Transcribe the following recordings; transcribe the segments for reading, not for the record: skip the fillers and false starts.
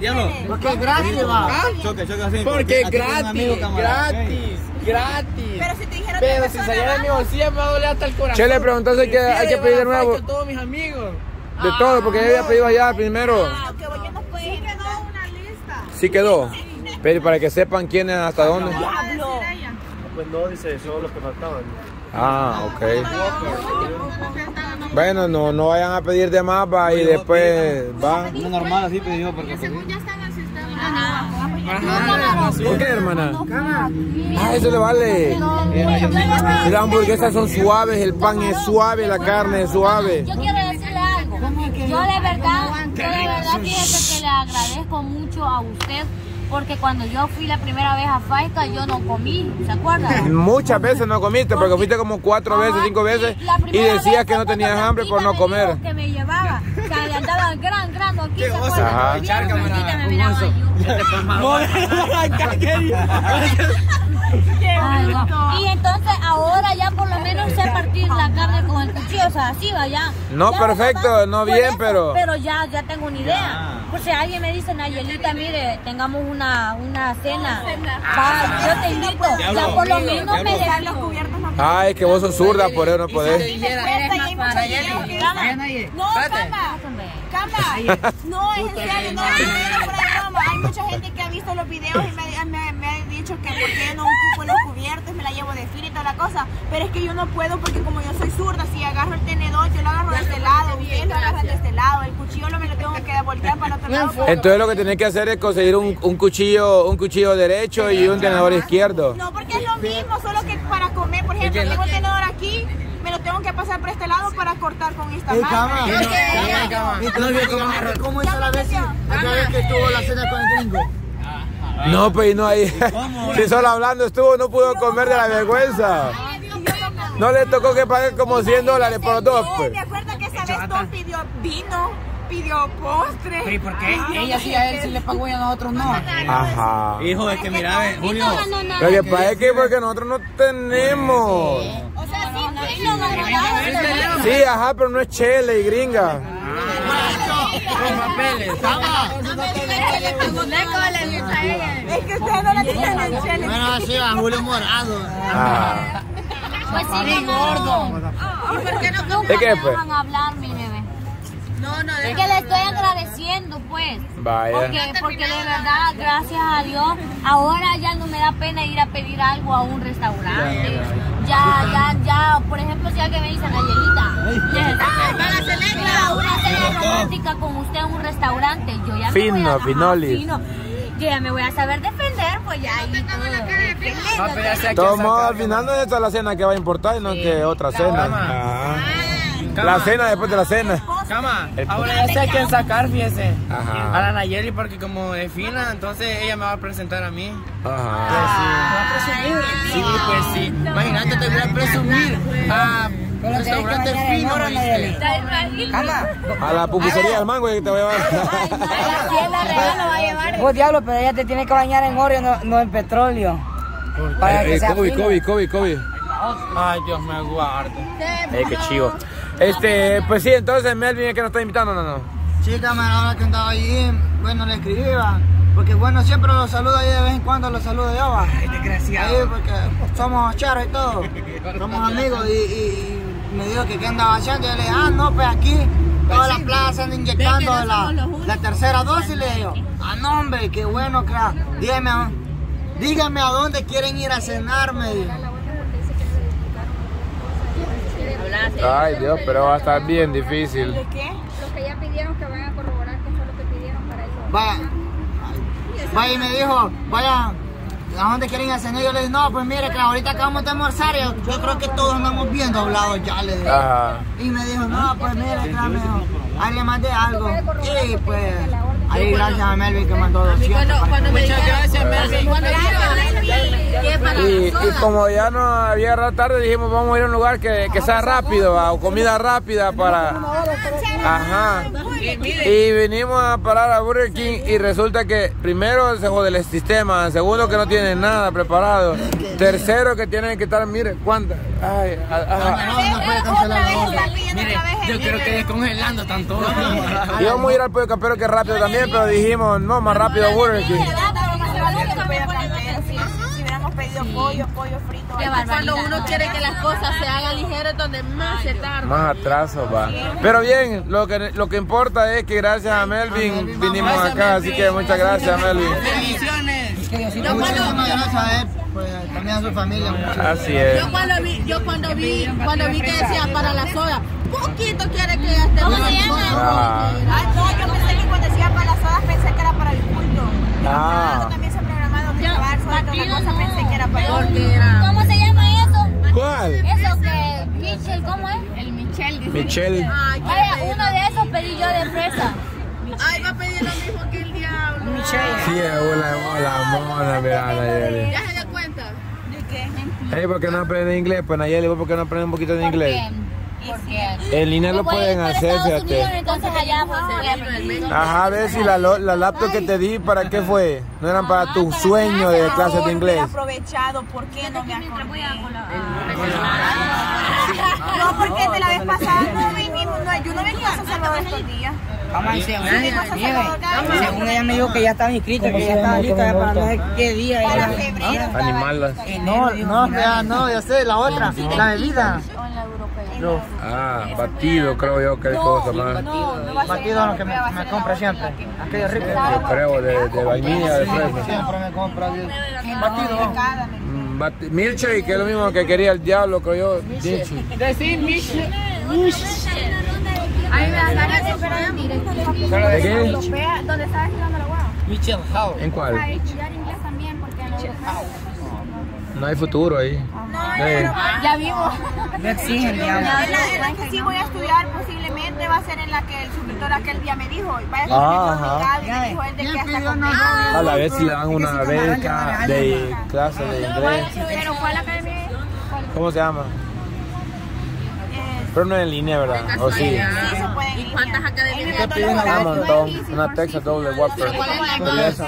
diablo. Porque es gratis, va. Choque así. Porque es gratis. Pero si te dijera Pero si saliera de mi bolsillo me va a doler hasta el corazón. Che, le preguntó si hay que pedir de nuevo. Con todos mis amigos. De todo, porque ella había pedido allá primero. que yo no puedo ir. Quedó una lista. Sí quedó. Pero para que sepan quién es hasta dónde. Diablo. Pues no, dice, solo los que faltaban. Ah, ok. Bueno, no vayan a pedir de más, va, y después va. No normal así pidió porque Según ya está en el sistema. ¿Por qué, hermana? Ah, eso le vale. Las hamburguesas son suaves, el pan es suave, la carne es suave. Yo quiero decirle algo. Yo de verdad, fíjese que le agradezco mucho a usted. Porque cuando yo fui la primera vez a Faisca, yo no comí, ¿se acuerdan? Muchas veces no comiste, porque fuiste como 4 veces, 5 veces, y decías que no tenías hambre por no comer. Que me llevaba, o sea, le andaba gran aquí, ¿se Ajá. acuerdan? Me miraba yo. Ay, no. Y entonces ahora ya por lo menos sé partir la carne con el cuchillo, o sea, así va ya. No ya perfecto, no bien, eso, pero ya tengo una idea. Por si alguien me dice, Nayelita, mire, tengamos una cena, va, yo te invito, ya por lo menos me dejan los cubiertos. ay, que vos sos zurda, por eso no podés. Cama, no, es en serio, no, hay mucha gente que ha visto los videos y me ha dicho que por qué no ocupo los cubiertos, me la llevo de fila y toda la cosa, pero es que yo no puedo porque como yo soy zurda, si agarro el tenedor, yo lo agarro de este lado, ustedes lo agarran de este lado, el cuchillo me lo tengo que voltear para el otro lado. Entonces lo que tenés que hacer es conseguir un cuchillo derecho y un tenedor izquierdo. No, porque es lo mismo, solo que para comer, por ejemplo, tengo el tenedor aquí, me lo tengo que pasar por este lado para cortar con esta mano. ¿Cómo hizo la vez que estuvo la cena con el gringo? No, pues no ahí. Si solo hablando estuvo, no pudo comer de la vergüenza. No le tocó que pague como $100 por los dos. Pues. Me acuerdo que esa vez Tom pidió vino, pidió postre. Pero ¿y por qué? Ella sí a él sí le pagó y a nosotros no. Ajá. Hijo, es que mira, Julio. Lo que pasa es que porque nosotros no tenemos. O sea, Sí, ajá, pero no es chele y gringa. Con papeles. es que ustedes no la tienen en chile. Bueno, así va, Julio Morado. Ah. Pues sí, gordo. ¿Y por qué no ¿De qué, pues? Dejan hablar, mi bebé. No, Es que le estoy agradeciendo, pues. Vaya. Porque de verdad, gracias a Dios, ahora ya no me da pena ir a pedir algo a un restaurante. Ya, por ejemplo, si alguien me dice, Nayelita, una cena romántica con usted en un restaurante, yo ya me voy a Finoli. yo ya me voy a saber defender, pues ya ahí todo. Todo modo, al final no es esta la cena que va a importar, sino que otra cena. Ah. La cena después de la cena. Cama, ahora ya sé a quién sacar, fíjese. Ajá. A la Nayeli, porque como es fina, entonces ella me va a presentar a mí. Ajá. Sí, pues sí. Imagínate, te voy a presumir a un restaurante fino, ¿viste? A la pupusería del mango que te voy a llevar. Vos diablo, pero ella te tiene que bañar en Oreo, no en petróleo. Para que sea fino. COVID. Ay, Dios me guarde. Qué chivo. Pues sí, entonces Melvin es que nos está invitando, ¿no? Sí, camarada, que andaba allí, bueno, le escribía. Porque bueno, siempre los saludo ahí de vez en cuando, los saludo yo, va. Ay, desgraciado. Ahí, porque somos charos y todo. Somos amigos y me dijo que qué andaba haciendo. Y yo le dije, no, pues aquí toda la plaza anda inyectando la tercera dosis. Le digo, no, hombre, qué bueno, crack. Dígame a dónde quieren ir a cenar, me dijo. Ay, Dios, pero va a estar bien difícil. ¿De qué? Los que ya pidieron que vayan a corroborar qué fue lo que pidieron para eso. Vaya y me dijo, vaya, ¿a dónde quieren ir a cenar? Yo le dije, no, pues mire, que ahorita acabamos de almorzar. Yo creo que todos andamos bien doblados ya, le dije. Ajá. Y me dijo, no, pues mire, que me dijo, ahí le mandé algo. Y pues, ahí gracias a Melvin que mandó 200. Muchas gracias, Melvin. Y como ya no había agarrado tarde, dijimos vamos a ir a un lugar que sea rápido, o comida rápida para... Ajá. Y vinimos a parar a Burger King y resulta que primero se jode el sistema, segundo que no tienen nada preparado, tercero que tienen que estar, mire, cuántas... Ay, No puede cancelar la orden. Está pidiendo otra vez Yo creo que descongelando tanto. Íbamos a ir al pollo campero que es rápido también, pero dijimos, no, más rápido Burger King. Si hubiéramos pedido pollo frito. Cuando uno quiere que las cosas se hagan ligeras, donde más se tarda. Más atraso va. Pero bien, lo que importa es que gracias a Melvin vinimos acá, así que muchas gracias Melvin. Bendiciones. Muchísimas gracias a él, pues también a su familia. Así es. Yo cuando vi que decía para la soda, poquito quiere que ya esté. ¿Cómo se llama? No, yo pensé que cuando decía para las sodas pensé que era para el culto. Ah. También se ha programado que grabar sodas, otra cosa pensé que era para el culto. ¿Cómo se llama eso? ¿Cuál? Eso que Michelle, ¿cómo es? El Michelle. Michelle. Vaya, uno de esos pedí yo de fresa. Ay, va a pedir lo mismo que el diablo. Sí, la mona, mira, Nayeli. ¿Ya se da cuenta? ¿De qué? Hey, ¿por qué no aprenden inglés? Pues Nayeli, ¿vos por qué no aprenden un poquito de inglés? Porque En línea lo pueden hacer, fíjate. Entonces allá pues Ajá, a ver si la laptop que te di, ¿para qué fue? No eran para tu sueño de clases de inglés. Aprovechado, ¿por qué no me acordé? No, porque de la vez pasada no vinimos, yo no venía a San Salvador estos días. Según ella me dijo que ya estaba inscrita, que ya estaba lista para no sé qué día Para era. febrero. Animarlas. No, ya sé, la otra, la bebida. Ah, batido creo yo que es cosa más. Batido lo que me compra siempre. Aquello rico. Yo creo de vainilla, de fresa. Siempre me compra batido. Milkshake, que es lo mismo que quería el diablo, creo yo. Decir Michelle. Ahí me dan ganas de esperar. ¿De qué? ¿Dónde estás estudiando la guagua? Michelle Howe. ¿En cuál? Para estudiar inglés también, porque en la europea. No hay futuro ahí. Ya vimos. No exigen, digamos. En la que sí voy a estudiar posiblemente va a ser en la que el suscriptor aquel día me dijo. Vaya suscriptor y me dijo él de que hasta con A la vez si le dan una beca de clase de inglés. Pero ¿cuál academia es? ¿Cómo se llama? Pero no es en línea, ¿verdad? ¿O sí? Sí, se puede en ¿Y cuántas línea. academias En hay? el Un montón. Una Texas doble Whopper. ¿Pero eso?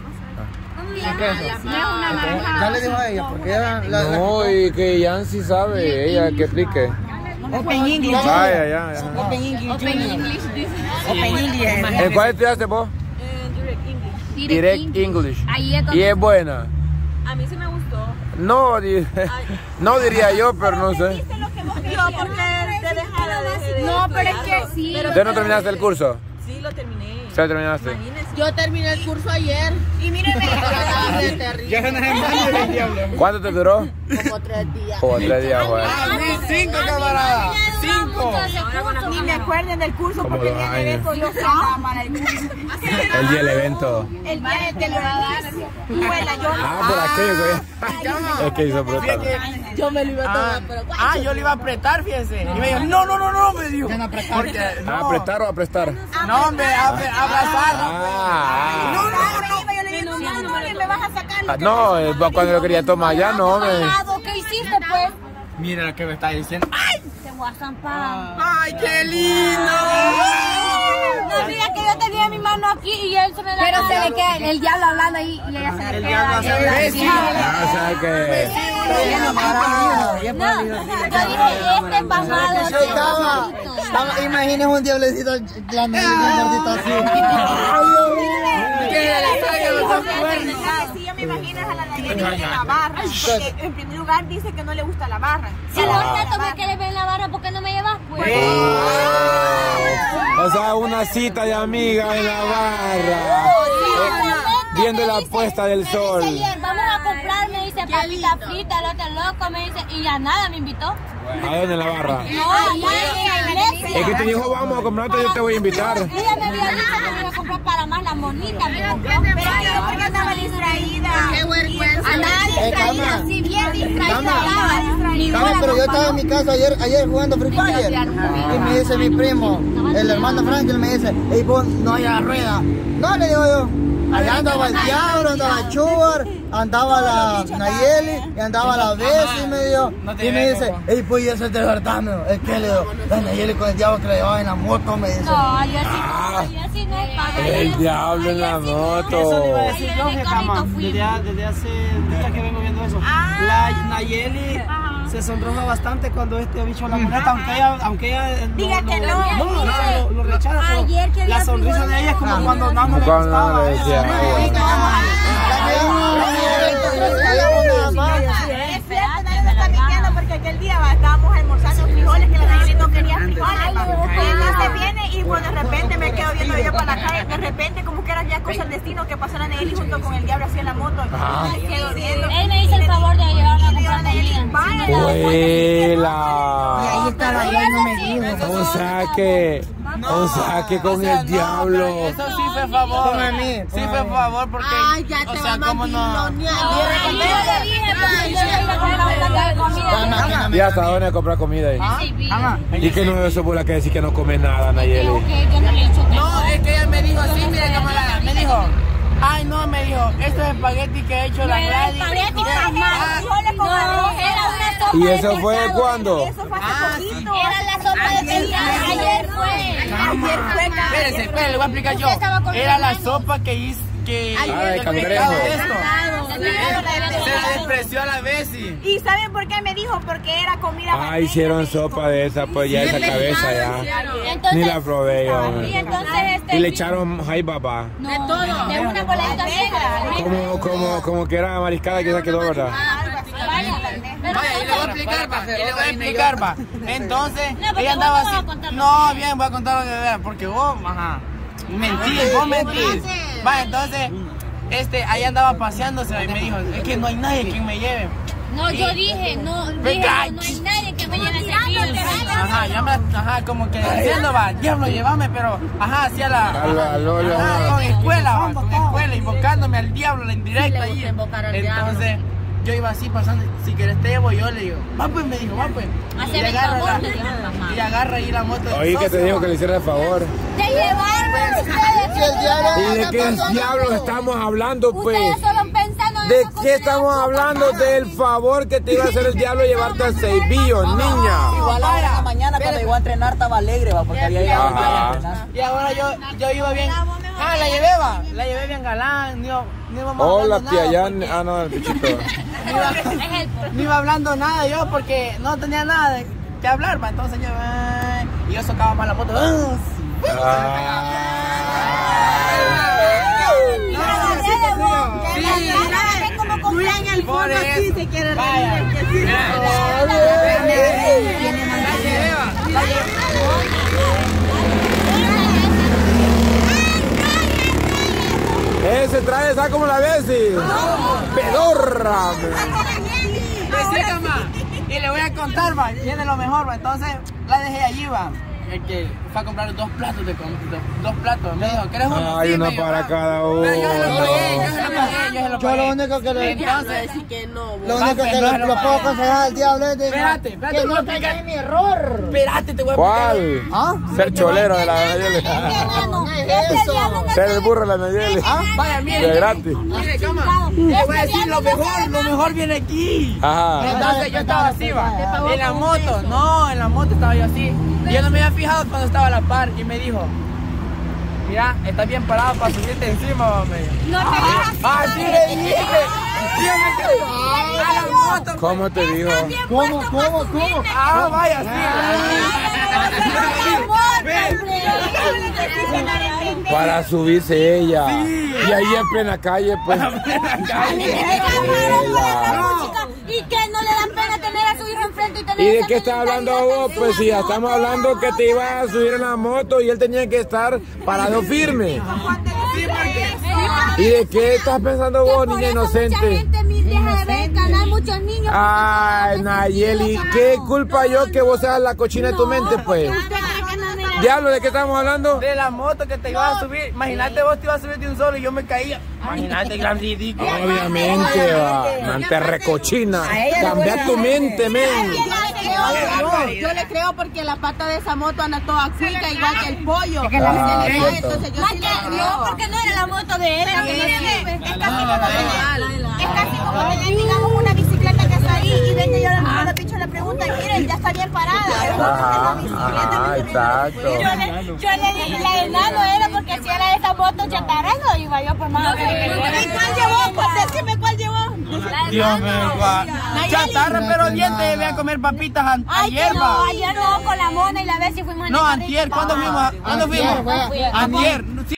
Ya le dijo a ella, porque ella No, y que Yancy sabe, ella que explique. Open English. Ya. Open English. Open English. ¿En cuál estudiaste vos? Direct English. Ahí es ¿Y es buena? A mí sí me gustó. No, no diría yo, pero no sé. No, porque te dejara de... No, pero es que sí. ¿Usted no terminaste el curso? Sí, lo terminé. ¿Usted terminaste? Yo terminé el curso ayer. Y míreme. Ya ganas el baño del diablo. ¿Cuánto te duró? Como 3 días. Como 3 días, güey. 5 camaradas. 5. Ni me acuerden del curso Como porque el 2 día del años. evento yo estaba para el curso. El día del evento. El día de lo escuela, yo Ah, por aquello que es que hizo brutal. Yo me lo iba a tomar, pero Yo le iba a apretar, fíjese. Y me dijo, no, me dijo. Porque, ¿A prestar o a prestar? no, hombre, a abrazar. yo le digo, no, me vas a sacar. No, cuando lo quería tomar ya no, me. ¿Qué hiciste, pues? Mira lo que me está diciendo. Te voy a zampar. ¡Ay, qué lindo! No digas que yo tenía mi mano aquí y él se me la. Pero se le queda el diablo hablando ahí y ella se le queda. Ya, o sea que. Yo dije, este pasado. Imagínese un diablecito, la gordita así. Sí, yo me imagino a la Nayeli en la barra. Porque en primer lugar dice que no le gusta la barra. Si no te tomé que le ven la barra, ¿por qué no me llevas? Pues. O sea, una cita de amiga en la barra. Viendo la puesta del sol. Vamos a comprar, me dice, papita frita, el otro loco, me dice, y ya nada me invitó. ¿A dónde en la barra? No, allá en la iglesia. Es que te dijo, vamos a comprar, yo te voy a invitar. Ella me había dicho que me iba a comprar para más la monita, me compró. Pero yo porque andaba distraída. Qué vergüenza. Andaba distraída, así bien distraída. Andaba. Pero yo estaba en mi casa ayer jugando Free Fire. Y me dice mi primo, el hermano Franklin, me dice, hey, vos no hay la rueda. No, le digo yo. Allá andaba el diablo, andaba Chubar, andaba la Nayeli, y andaba la Bessie, me dijo. Y me dice, hey, pues eso es de verdad, me dijo. Es que le digo, la Nayeli con el diablo que le llevaba en la moto, me dice. No, yo sí no pago. El diablo en la moto. Desde hace días que vengo viendo eso. La Nayeli se sonroja bastante cuando este bicho la molesta, aunque ella diga que no. Lo rechaza. Ayer que La sonrisa de ella es como cuando no le Cuando le decía, porque aquel día estábamos almorzando frijoles que la Nayeli no quería frijoles. Entonces viene y pues de repente me quedo viendo yo para la calle. De repente como que era ya cosa del destino que pasara Nayeli junto con el diablo así en la moto. Me quedo viendo. Él me hizo el favor de llevarla a comprar comida. ¡Abuela! Y ahí está la ley, no me dijo. O sea que con el diablo. Eso sí fue favor. Con a mí. Sí fue favor porque. Ay, ya te o sea, cómo no. Yo le dije porque yo le iba a comprar un plato de comida. ¿Y hasta dónde a comprar comida ahí? ¿Y que no eso por la que decir que no come nada, Nayeli? Ok, yo no le he dicho que No, es que ella me dijo así, mire camarada, me dijo. Ay, no, me dijo, estos espaguetis que he hecho la Gladys. espagueti jamás. No, era una sopa ¿Y de eso fue pescado. cuándo? Eso fue hace poquito. Era la sopa de pescado. Ayer fue. Espérese, le voy a explicar yo. Usted estaba comiendo Era la mango. sopa que hice. Que de cangrejo. Esto. Se la despreció a la Bessie. ¿Y saben por qué me dijo? Porque era comida Ah, hicieron sopa de esa, pues ya esa cabeza ya. Entonces, Ni la probé yo. y entonces Y le echaron jai baba. no, de una boletita negra. Como que era mariscada que esa quedó, ¿verdad? Vaya, y le voy a explicar, va. Y le voy a explicar, va. Entonces, No, porque ella andaba vos no así. vas a contar No, bien, voy a contar lo que de verdad. Porque vos, ajá. Mentís, vos mentís. Va, entonces, ahí andaba paseándose y me dijo, es que no hay nadie quien me lleve. No, yo dije, no hay nadie que me lleve ese kilo. Ajá, como que diciendo, va, diablo, llévame, pero, ajá, hacia con escuela, va, con escuela, invocándome al diablo, la indirecta ahí. Entonces, yo iba así pasando, si querés te llevo, yo le digo, va pues, me dijo, va pues. Haceme el favor, le dijo mamá. Y agarra ahí la moto. Oye, que te dijo que le hiciera el favor. De llevarme ustedes. ¿Y de qué diablos estamos hablando, pues? Ustedes solo pensando en ¿De esa qué estamos hablando? Del favor que te iba a hacer el diablo llevarte al Seibillo, niña. Igual ahora en la mañana cuando llegó a entrenar estaba alegre, va, porque había llegado a entrenar. Y ahora yo iba bien. Ah, la llevé bien galán. Ni vamos Hola, hablando tía nada, Yan. Ah, no, el bichito. No iba hablando nada yo porque no tenía nada que hablar, va. Entonces yo. Y yo socaba más la moto. en el fondo sí se quiere reír. Ese trae, ¿sabes cómo la ves? Pedorra. Y le voy a contar, va. Viene lo mejor, va. Entonces la dejé allí, va. El que fue a comprar 2 platos de dos platos. Me dijo, ¿quieres uno? Hay Sí, uno me dijo, para cada uno. Pero yo se lo pagué. Yo lo único que le... Entonces, Lo único que le puedo aconsejar al diablo es de... espérate, que no caiga en mi error. Espérate, te voy a ¿Cuál? ¿Ah? Ser cholero de la Nayeli. Ser el burro de la Nayeli. Vaya, mire. De gratis. Mire, cama. Le voy a decir lo mejor viene aquí. Ajá. Entonces yo estaba así, va. En la moto, no, en la moto estaba yo así. Y yo no me había fijado cuando estaba a la par y me dijo, mira, estás bien parado para subirte encima, va, me dijo. No te dejas. Así le dije. Y yo me quedé a la moto. ¿Cómo te dijo? ¿Cómo? Ah, vaya, sí. Para subirse ella. Y ahí en plena calle, pues. Y que no le dan pena tener a su hijo enfrente y tener ¿Y de esa qué estás hablando mentalidad vos? tan Pues si ya dura. estamos hablando que te ibas a subir en la moto y él tenía que estar parado firme. ¿Y de qué estás pensando vos, Por niña eso mucha inocente? gente deja de ver el canal, muchos niños. Ay, Nayeli, ¿qué culpa yo que vos seas la cochina de tu mente, pues? Diablo, ¿de qué estamos hablando? De la moto que te ibas a subir. Imagínate vos te ibas a subir de un solo y yo me caía. Imagínate, gran ridículo. Obviamente, va. Mente recochina. Cambia tu mente, men. Yo le creo porque la pata de esa moto anda toda cuica igual que el pollo. Ah, Entonces yo sí le No, creo. porque no era la moto de él. Es casi como tener, digamos, una bicicleta que está ahí y venga yo a la picho le pregunta, mire, ya está bien parada. Ajá, exacto. Yo le dije, la enano era porque porque si era esas motos chatarras no iba yo por más. ¿Y cuál llevó? Pues decime cuál llevó. Dios mío, chatarra, pero dientes, voy a comer papitas a hierba. No, ayer no, con la mona y la vez si fuimos en No, antier, ¿cuándo fuimos? ¿Cuándo fuimos? Antier.